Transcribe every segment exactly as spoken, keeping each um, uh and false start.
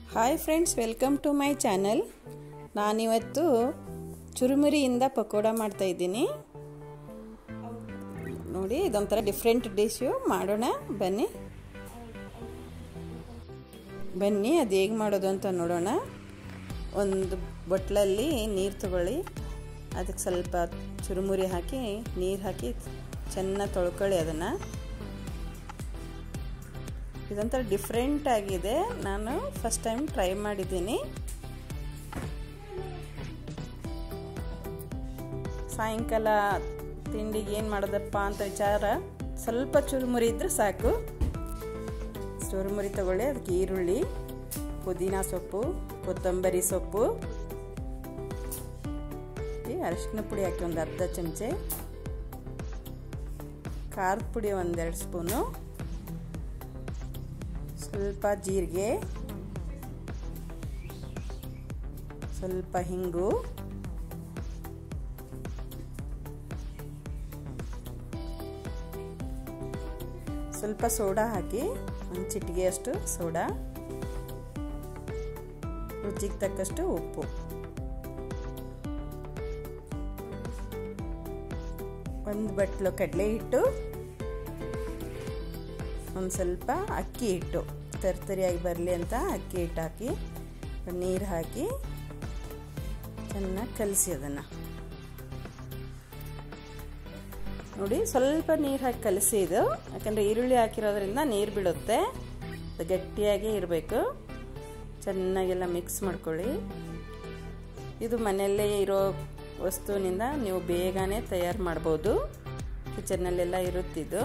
Hi friends, welcome to my channel. ನಾನಿವತ್ತು ಚುರುಮುರಿಯಿಂದ ಪಕೋಡ ಮಾಡ್ತಾಯಿದ್ದೀನಿ. ನೋಡಿ, ಇದೊಂಥರ ಡಿಫ್ರೆಂಟ್ ಡಿಶ್ಶು. ಮಾಡೋಣ ಬನ್ನಿ ಬನ್ನಿ ಅದು ಹೇಗೆ ಮಾಡೋದು ಅಂತ ನೋಡೋಣ. ಒಂದು ಬಟ್ಲಲ್ಲಿ ನೀರು ತಗೊಳ್ಳಿ, ಅದಕ್ಕೆ ಸ್ವಲ್ಪ ಚುರುಮುರಿ ಹಾಕಿ ನೀರು ಹಾಕಿ ಚೆನ್ನಾಗಿ ತೊಳ್ಕೊಳ್ಳಿ. ಅದನ್ನು ಇದೊಂಥರ ಡಿಫ್ರೆಂಟ್ ಆಗಿದೆ. ನಾನು ಫಸ್ಟ್ ಟೈಮ್ ಟ್ರೈ ಮಾಡಿದ್ದೀನಿ. ಸಾಯಂಕಾಲ ತಿಂಡಿಗೆ ಏನು ಮಾಡೋದಪ್ಪ ಅಂತ ವಿಚಾರ, ಸ್ವಲ್ಪ ಚುರುಮುರಿ ಇದ್ರೆ ಸಾಕು. ಚುರುಮುರಿ ತಗೊಳ್ಳಿ, ಅದಕ್ಕೆ ಈರುಳ್ಳಿ, ಪುದೀನ ಸೊಪ್ಪು, ಕೊತ್ತಂಬರಿ ಸೊಪ್ಪು, ಅರಿಶಿನ ಪುಡಿ ಹಾಕಿ ಒಂದು ಅರ್ಧ ಚಮಚೆ, ಖಾರದ ಪುಡಿ ಒಂದೆರಡು ಸ್ಪೂನು, ಸ್ವಲ್ಪ ಜೀರಿಗೆ, ಸ್ವಲ್ಪ ಹಿಂಗು, ಸ್ವಲ್ಪ ಸೋಡಾ ಹಾಕಿ, ಒಂದು ಚಿಟಿಗೆಯಷ್ಟು ಸೋಡಾ, ರುಚಿಗೆ ತಕ್ಕಷ್ಟು ಉಪ್ಪು, ಒಂದು ಬಟ್ಲು ಕಡಲೆ ಹಿಟ್ಟು, ಒಂದು ಸ್ವಲ್ಪ ಅಕ್ಕಿ ಹಿಟ್ಟು ತರ್ತರಿಯಾಗಿ ಬರಲಿ ಅಂತ ಅಕ್ಕಿ ಹಿಟ್ಟು ಹಾಕಿ ನೀರು ಹಾಕಿ ಚೆನ್ನಾಗಿ ಕಲಸಿ. ಅದನ್ನು ನೋಡಿ, ಸ್ವಲ್ಪ ನೀರು ಹಾಕಿ ಕಲಸಿ. ಇದು ಯಾಕಂದರೆ ಈರುಳ್ಳಿ ಹಾಕಿರೋದ್ರಿಂದ ನೀರು ಬಿಡುತ್ತೆ, ಗಟ್ಟಿಯಾಗಿ ಇರಬೇಕು. ಚೆನ್ನಾಗೆಲ್ಲ ಮಿಕ್ಸ್ ಮಾಡ್ಕೊಳ್ಳಿ. ಇದು ಮನೆಯಲ್ಲೇ ಇರೋ ವಸ್ತುವಿನಿಂದ ನೀವು ಬೇಗನೆ ತಯಾರು ಮಾಡ್ಬೋದು. ಕಿಚನ್ನಲ್ಲೆಲ್ಲ ಇರುತ್ತಿದ್ದು.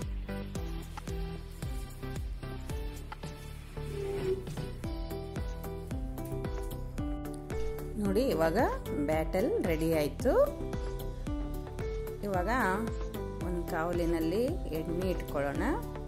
ನೋಡಿ, ಇವಾಗ ಬ್ಯಾಟಲ್ ರೆಡಿ ಆಯಿತು. ಇವಾಗ ಒಂದು ಕಾವಲಿನಲ್ಲಿ ಎಣ್ಣೆ ಇಟ್ಕೊಳ್ಳೋಣ.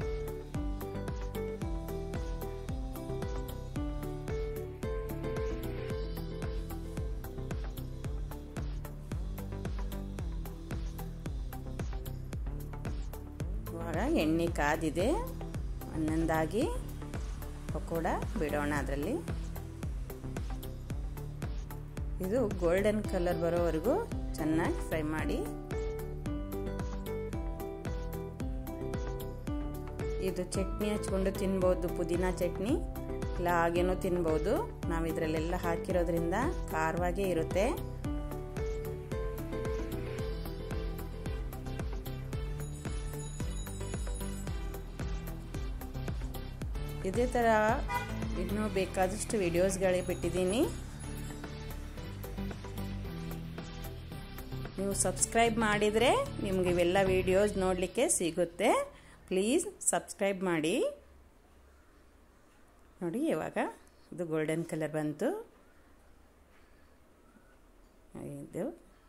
ಇವಾಗ ಎಣ್ಣೆ ಕಾದಿದೆ, ಒಂದೊಂದಾಗಿ ಪಕೋಡ ಬಿಡೋಣ ಅದರಲ್ಲಿ. ಇದು ಗೋಲ್ಡನ್ ಕಲರ್ ಬರೋವರೆಗೂ ಚೆನ್ನಾಗಿ ಫ್ರೈ ಮಾಡಿ. ಇದು ಚಟ್ನಿ ಹಚ್ಕೊಂಡು ತಿನ್ಬೋದು, ಪುದೀನ ಚಟ್ನಿ ಇಲ್ಲ ಹಾಗೇನೂ ತಿನ್ಬೋದು. ನಾವು ಇದರಲ್ಲೆಲ್ಲ ಹಾಕಿರೋದ್ರಿಂದ ಖಾರವಾಗೇ ಇರುತ್ತೆ. ಇದೇ ಥರ ಇನ್ನೂ ಬೇಕಾದಷ್ಟು ವಿಡಿಯೋಸ್ಗಳೇ ಬಿಟ್ಟಿದ್ದೀನಿ. ನೀವು ಸಬ್ಸ್ಕ್ರೈಬ್ ಮಾಡಿದರೆ ನಿಮಗೆ ಇವೆಲ್ಲ ವಿಡಿಯೋಸ್ ನೋಡಲಿಕ್ಕೆ ಸಿಗುತ್ತೆ. ಪ್ಲೀಸ್ ಸಬ್ಸ್ಕ್ರೈಬ್ ಮಾಡಿ. ನೋಡಿ, ಇವಾಗ ಇದು ಗೋಲ್ಡನ್ ಕಲರ್ ಬಂತು. ಇದು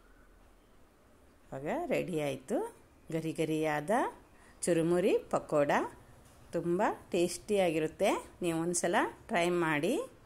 ಇವಾಗ ರೆಡಿ ಆಯಿತು. ಗರಿ ಗರಿಯಾದ ಚುರುಮುರಿ ಪಕೋಡ ತುಂಬ ಟೇಸ್ಟಿಯಾಗಿರುತ್ತೆ. ನೀವು ಒಂದು ಸಲ ಟ್ರೈ ಮಾಡಿ.